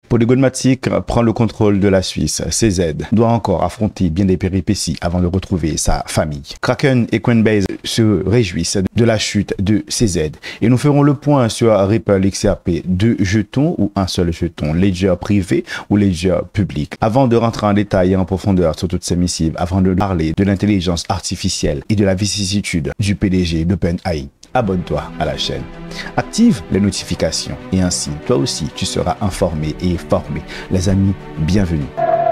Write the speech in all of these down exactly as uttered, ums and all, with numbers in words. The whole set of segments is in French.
Polygon Matic prend le contrôle de la Suisse. C Z doit encore affronter bien des péripéties avant de retrouver sa famille. Kraken et Coinbase se réjouissent de la chute de C Z. Et nous ferons le point sur Ripple X R P, deux jetons ou un seul jeton, ledger privé ou ledger public. Avant de rentrer en détail et en profondeur sur toutes ces missives, avant de parler de l'intelligence artificielle et de la vicissitude du P D G d'OpenAI, abonne-toi à la chaîne, active les notifications et ainsi, toi aussi, tu seras informé et formé. Les amis, bienvenue.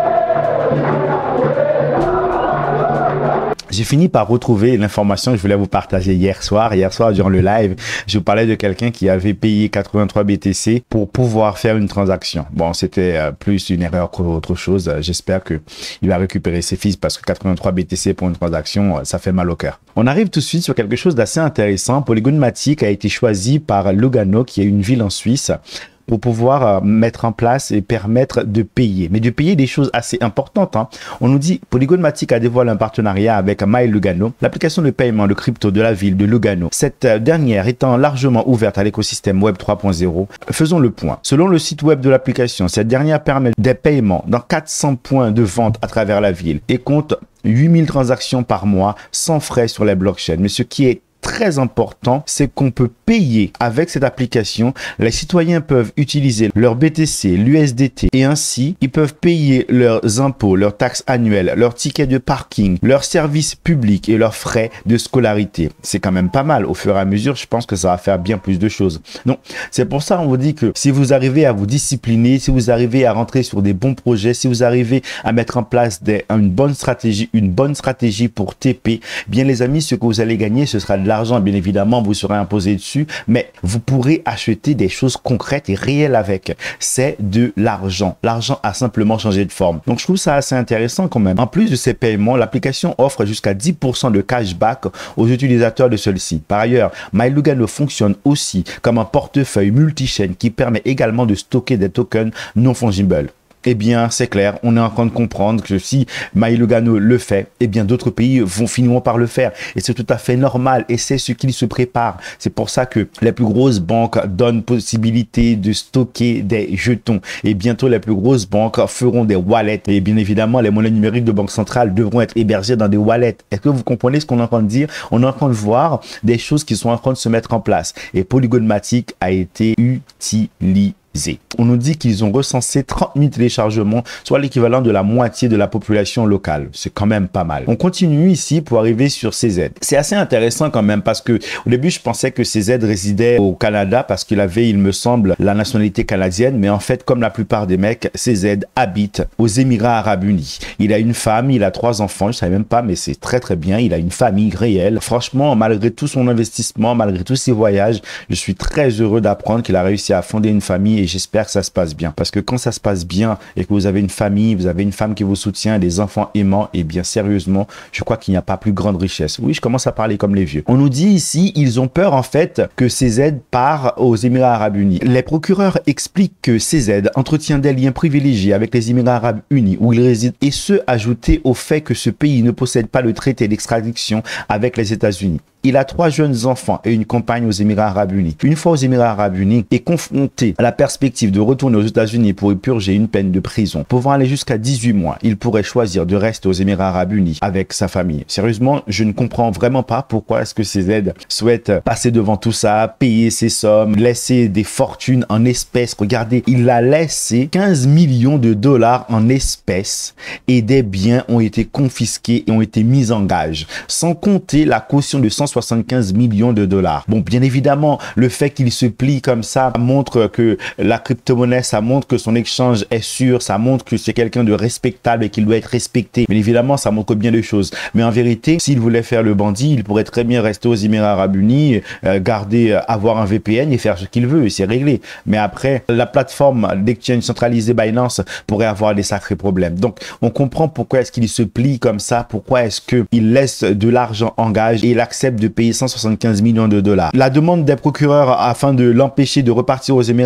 J'ai fini par retrouver l'information que je voulais vous partager hier soir. Hier soir, durant le live, je vous parlais de quelqu'un qui avait payé quatre-vingt-trois B T C pour pouvoir faire une transaction. Bon, c'était plus une erreur qu'autre chose. J'espère qu'il va récupérer ses fils parce que quatre-vingt-trois B T C pour une transaction, ça fait mal au cœur. On arrive tout de suite sur quelque chose d'assez intéressant. Polygon Matic a été choisi par Lugano, qui est une ville en Suisse, pour pouvoir euh, mettre en place et permettre de payer. Mais de payer des choses assez importantes. Hein. On nous dit, Polygon Matic a dévoilé un partenariat avec MyLugano, l'application de paiement de crypto de la ville de Lugano. Cette euh, dernière étant largement ouverte à l'écosystème Web trois point zéro. Faisons le point. Selon le site web de l'application, cette dernière permet des paiements dans quatre cents points de vente à travers la ville et compte huit mille transactions par mois sans frais sur les blockchains. Mais ce qui est très important, c'est qu'on peut payer avec cette application. Les citoyens peuvent utiliser leur B T C, l'U S D T et ainsi, ils peuvent payer leurs impôts, leurs taxes annuelles, leurs tickets de parking, leurs services publics et leurs frais de scolarité. C'est quand même pas mal. Au fur et à mesure, je pense que ça va faire bien plus de choses. Donc, c'est pour ça on vous dit que si vous arrivez à vous discipliner, si vous arrivez à rentrer sur des bons projets, si vous arrivez à mettre en place des, une bonne stratégie, une bonne stratégie pour T P, bien les amis, ce que vous allez gagner, ce sera de l'argent, bien évidemment, vous serez imposé dessus, mais vous pourrez acheter des choses concrètes et réelles avec. C'est de l'argent. L'argent a simplement changé de forme. Donc, je trouve ça assez intéressant quand même. En plus de ces paiements, l'application offre jusqu'à dix pour cent de cashback aux utilisateurs de celle-ci. Par ailleurs, MyLugano fonctionne aussi comme un portefeuille multi-chaîne qui permet également de stocker des tokens non fungibles. Eh bien, c'est clair, on est en train de comprendre que si MyLugano le fait, eh bien, d'autres pays vont finiront par le faire. Et c'est tout à fait normal et c'est ce qu'ils se préparent. C'est pour ça que les plus grosses banques donnent possibilité de stocker des jetons. Et bientôt, les plus grosses banques feront des wallets. Et bien évidemment, les monnaies numériques de banque centrale devront être hébergées dans des wallets. Est-ce que vous comprenez ce qu'on est en train de dire? On est en train de voir des choses qui sont en train de se mettre en place. Et Polygon Matic a été utilisé. On nous dit qu'ils ont recensé trente mille téléchargements, soit l'équivalent de la moitié de la population locale. C'est quand même pas mal. On continue ici pour arriver sur C Z. C'est assez intéressant quand même parce que au début, je pensais que C Z résidait au Canada parce qu'il avait, il me semble, la nationalité canadienne. Mais en fait, comme la plupart des mecs, C Z habite aux Émirats Arabes Unis. Il a une femme, il a trois enfants. Je savais même pas, mais c'est très très bien. Il a une famille réelle. Franchement, malgré tout son investissement, malgré tous ses voyages, je suis très heureux d'apprendre qu'il a réussi à fonder une famille. Et j'espère que ça se passe bien. Parce que quand ça se passe bien et que vous avez une famille, vous avez une femme qui vous soutient, des enfants aimants, et bien sérieusement, je crois qu'il n'y a pas plus grande richesse. Oui, je commence à parler comme les vieux. On nous dit ici, ils ont peur en fait que C Z part aux Émirats Arabes Unis. Les procureurs expliquent que C Z entretient des liens privilégiés avec les Émirats Arabes Unis où il réside et ce, ajouté au fait que ce pays ne possède pas le traité d'extradition avec les États-Unis. Il a trois jeunes enfants et une compagne aux Émirats Arabes Unis. Une fois aux Émirats Arabes Unis, est confronté à la perspective de retourner aux États-Unis pour y purger une peine de prison, pouvant aller jusqu'à dix-huit mois. Il pourrait choisir de rester aux Émirats Arabes Unis avec sa famille. Sérieusement, je ne comprends vraiment pas pourquoi est-ce que C Z souhaite passer devant tout ça, payer ses sommes, laisser des fortunes en espèces. Regardez, il a laissé quinze millions de dollars en espèces et des biens ont été confisqués et ont été mis en gage, sans compter la caution de cent soixante-quinze millions de dollars. Bon, bien évidemment, le fait qu'il se plie comme ça montre que la crypto-monnaie, ça montre que son exchange est sûr, ça montre que c'est quelqu'un de respectable et qu'il doit être respecté. Bien évidemment, ça montre bien de choses. Mais en vérité, s'il voulait faire le bandit, il pourrait très bien rester aux Émirats Arabes Unis, euh, garder, euh, avoir un V P N et faire ce qu'il veut, et c'est réglé. Mais après, la plateforme d'exchange centralisée Binance pourrait avoir des sacrés problèmes. Donc, on comprend pourquoi est-ce qu'il se plie comme ça, pourquoi est-ce qu'il laisse de l'argent en gage et il accepte de payer cent soixante-quinze millions de dollars. La demande des procureurs afin de l'empêcher de repartir aux Émirats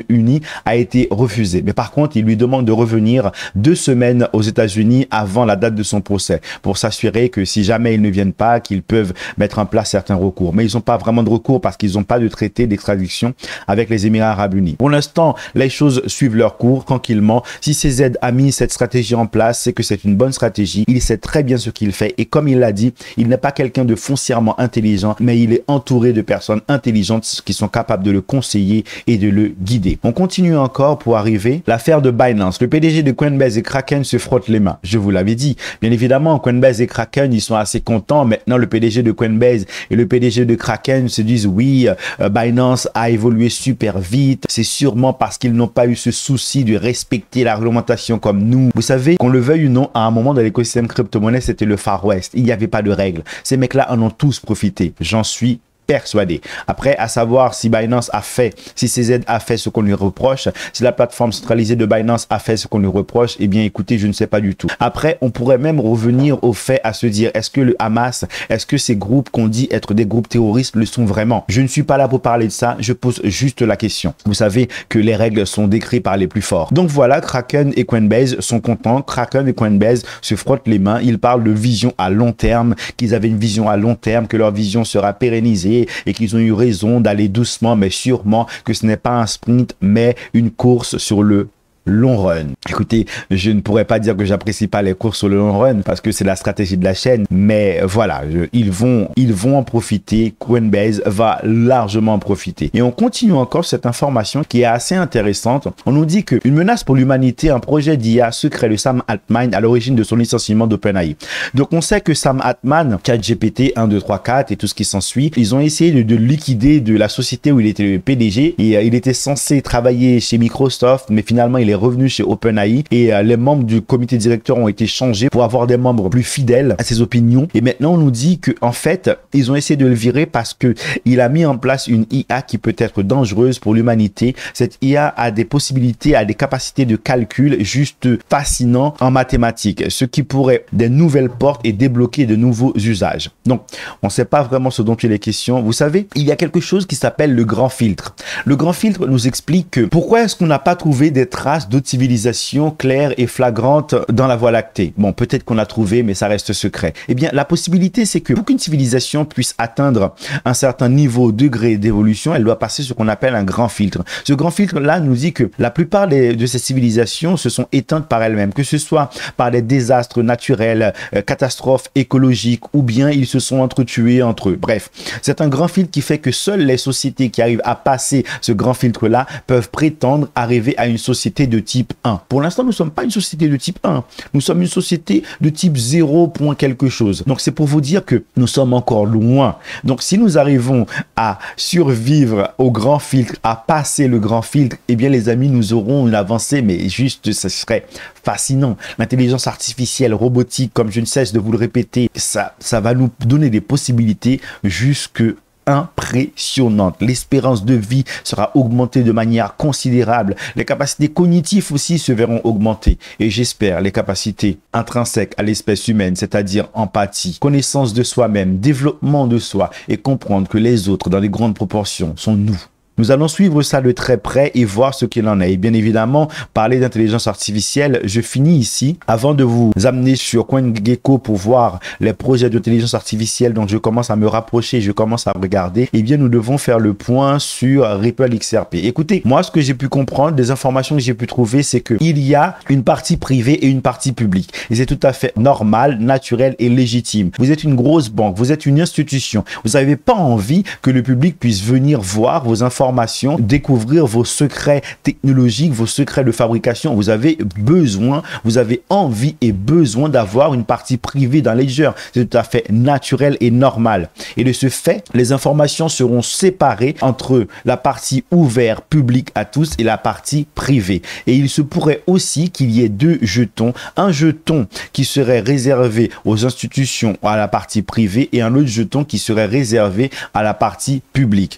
États-Unis a été refusé. Mais par contre, il lui demande de revenir deux semaines aux États-Unis avant la date de son procès pour s'assurer que si jamais ils ne viennent pas, qu'ils peuvent mettre en place certains recours. Mais ils n'ont pas vraiment de recours parce qu'ils n'ont pas de traité d'extradition avec les Émirats arabes unis. Pour l'instant, les choses suivent leur cours tranquillement. Si C Z a mis cette stratégie en place, c'est que c'est une bonne stratégie. Il sait très bien ce qu'il fait et comme il l'a dit, il n'est pas quelqu'un de foncièrement intelligent, mais il est entouré de personnes intelligentes qui sont capables de le conseiller et de le guider. On continue encore pour arriver à l'affaire de Binance. Le P D G de Coinbase et Kraken se frottent les mains. Je vous l'avais dit. Bien évidemment, Coinbase et Kraken, ils sont assez contents. Maintenant, le P D G de Coinbase et le P D G de Kraken se disent oui, euh, Binance a évolué super vite. C'est sûrement parce qu'ils n'ont pas eu ce souci de respecter la réglementation comme nous. Vous savez, qu'on le veuille ou non, à un moment dans l'écosystème crypto-monnaie, c'était le Far West. Il n'y avait pas de règles. Ces mecs-là en ont tous profité. J'en suis persuadé. Après, à savoir si Binance a fait, si C Z a fait ce qu'on lui reproche, si la plateforme centralisée de Binance a fait ce qu'on lui reproche, eh bien, écoutez, je ne sais pas du tout. Après, on pourrait même revenir au fait à se dire, est-ce que le Hamas, est-ce que ces groupes qu'on dit être des groupes terroristes le sont vraiment? Je ne suis pas là pour parler de ça, je pose juste la question. Vous savez que les règles sont décrites par les plus forts. Donc voilà, Kraken et Coinbase sont contents. Kraken et Coinbase se frottent les mains. Ils parlent de vision à long terme, qu'ils avaient une vision à long terme, que leur vision sera pérennisée et qu'ils ont eu raison d'aller doucement mais sûrement, que ce n'est pas un sprint mais une course sur le long run. Écoutez, je ne pourrais pas dire que j'apprécie pas les courses sur le long run parce que c'est la stratégie de la chaîne, mais voilà, je, ils vont ils vont en profiter. Coinbase va largement en profiter. Et on continue encore cette information qui est assez intéressante. On nous dit qu'une menace pour l'humanité, un projet d'I A secret de Sam Altman à l'origine de son licenciement d'OpenAI. Donc on sait que Sam Altman, ChatGPT un, deux, trois, quatre et tout ce qui s'ensuit, ils ont essayé de, de liquider de la société où il était le P D G et euh, il était censé travailler chez Microsoft, mais finalement il est revenu chez OpenAI et euh, les membres du comité directeur ont été changés pour avoir des membres plus fidèles à ses opinions. Et maintenant, on nous dit que en fait, ils ont essayé de le virer parce que il a mis en place une I A qui peut être dangereuse pour l'humanité. Cette I A a des possibilités, a des capacités de calcul juste fascinants en mathématiques, ce qui pourrait des nouvelles portes et débloquer de nouveaux usages. Donc, on ne sait pas vraiment ce dont il est question. Vous savez, il y a quelque chose qui s'appelle le grand filtre. Le grand filtre nous explique que pourquoi est-ce qu'on n'a pas trouvé des traces d'autres civilisations claires et flagrantes dans la Voie lactée. Bon, peut-être qu'on a trouvé, mais ça reste secret. Eh bien, la possibilité, c'est que pour qu'une civilisation puisse atteindre un certain niveau, degré d'évolution, elle doit passer ce qu'on appelle un grand filtre. Ce grand filtre-là nous dit que la plupart des, de ces civilisations se sont éteintes par elles-mêmes, que ce soit par des désastres naturels, euh, catastrophes écologiques, ou bien ils se sont entretués entre eux. Bref, c'est un grand filtre qui fait que seules les sociétés qui arrivent à passer ce grand filtre-là peuvent prétendre arriver à une société de type un. Pour l'instant, nous ne sommes pas une société de type un. Nous sommes une société de type zéro point quelque chose. Donc, c'est pour vous dire que nous sommes encore loin. Donc, si nous arrivons à survivre au grand filtre, à passer le grand filtre, eh bien, les amis, nous aurons une avancée, mais juste, ce serait fascinant. L'intelligence artificielle, robotique, comme je ne cesse de vous le répéter, ça, ça va nous donner des possibilités jusque impressionnante. L'espérance de vie sera augmentée de manière considérable. Les capacités cognitives aussi se verront augmentées. Et j'espère les capacités intrinsèques à l'espèce humaine, c'est-à-dire empathie, connaissance de soi-même, développement de soi et comprendre que les autres, dans les grandes proportions, sont nous. Nous allons suivre ça de très près et voir ce qu'il en est. Et bien évidemment, parler d'intelligence artificielle, je finis ici. Avant de vous amener sur CoinGecko pour voir les projets d'intelligence artificielle dont je commence à me rapprocher, je commence à regarder, eh bien nous devons faire le point sur Ripple X R P. Écoutez, moi ce que j'ai pu comprendre, des informations que j'ai pu trouver, c'est qu'il y a une partie privée et une partie publique. Et c'est tout à fait normal, naturel et légitime. Vous êtes une grosse banque, vous êtes une institution. Vous n'avez pas envie que le public puisse venir voir vos informations, découvrir vos secrets technologiques, vos secrets de fabrication. Vous avez besoin, vous avez envie et besoin d'avoir une partie privée dans Ledger. C'est tout à fait naturel et normal. Et de ce fait, les informations seront séparées entre la partie ouverte, publique à tous, et la partie privée. Et il se pourrait aussi qu'il y ait deux jetons. Un jeton qui serait réservé aux institutions à la partie privée et un autre jeton qui serait réservé à la partie publique.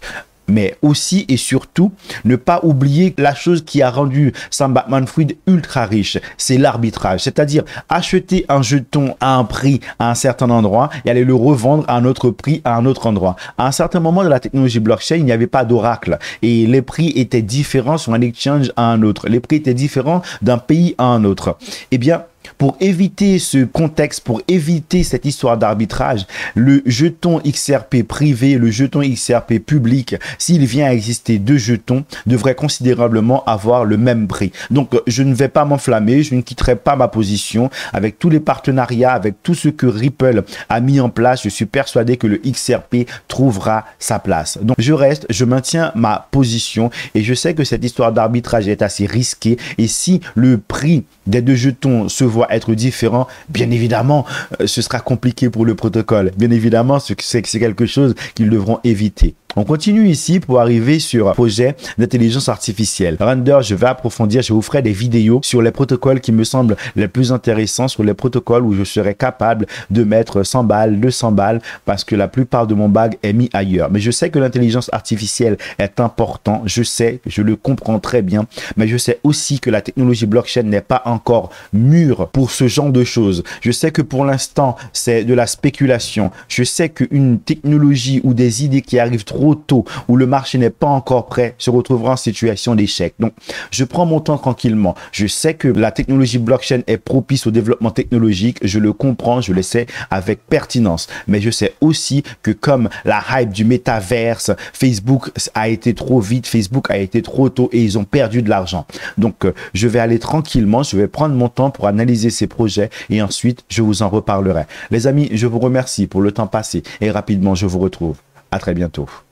Mais aussi et surtout, ne pas oublier la chose qui a rendu Sam Bankman-Fried ultra riche, c'est l'arbitrage. C'est-à-dire acheter un jeton à un prix à un certain endroit et aller le revendre à un autre prix à un autre endroit. À un certain moment de la technologie blockchain, il n'y avait pas d'oracle et les prix étaient différents sur un exchange à un autre. Les prix étaient différents d'un pays à un autre. Eh bien, pour éviter ce contexte, pour éviter cette histoire d'arbitrage, le jeton X R P privé, le jeton X R P public, s'il vient à exister deux jetons, devrait considérablement avoir le même prix. Donc, je ne vais pas m'enflammer, je ne quitterai pas ma position. Avec tous les partenariats, avec tout ce que Ripple a mis en place, je suis persuadé que le X R P trouvera sa place. Donc, je reste, je maintiens ma position et je sais que cette histoire d'arbitrage est assez risquée. Et si le prix des deux jetons se voit être différent, bien évidemment, euh, ce sera compliqué pour le protocole. Bien évidemment, c'est quelque chose qu'ils devront éviter. On continue ici pour arriver sur un projet d'intelligence artificielle. Render, je vais approfondir, je vous ferai des vidéos sur les protocoles qui me semblent les plus intéressants, sur les protocoles où je serai capable de mettre cent balles, deux cents balles, parce que la plupart de mon bag est mis ailleurs. Mais je sais que l'intelligence artificielle est important, je sais, je le comprends très bien, mais je sais aussi que la technologie blockchain n'est pas encore mûre pour ce genre de choses. Je sais que pour l'instant, c'est de la spéculation. Je sais qu'une technologie ou des idées qui arrivent trop tôt, où le marché n'est pas encore prêt, se retrouvera en situation d'échec. Donc, je prends mon temps tranquillement. Je sais que la technologie blockchain est propice au développement technologique. Je le comprends, je le sais avec pertinence. Mais je sais aussi que comme la hype du métaverse, Facebook a été trop vite, Facebook a été trop tôt et ils ont perdu de l'argent. Donc, euh, je vais aller tranquillement. Je vais prendre mon temps pour analyser ces projets et ensuite, je vous en reparlerai. Les amis, je vous remercie pour le temps passé et rapidement, je vous retrouve. À très bientôt.